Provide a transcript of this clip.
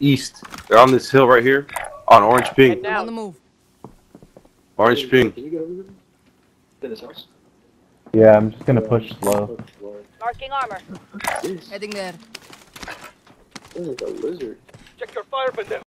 east. They're on this hill right here. On orange ping. On the move. Orange ping. Can you get over here? In his house. Yeah, I'm just gonna push slow. Marking armor. Heading there. It's like a lizard. Check your fire bin there.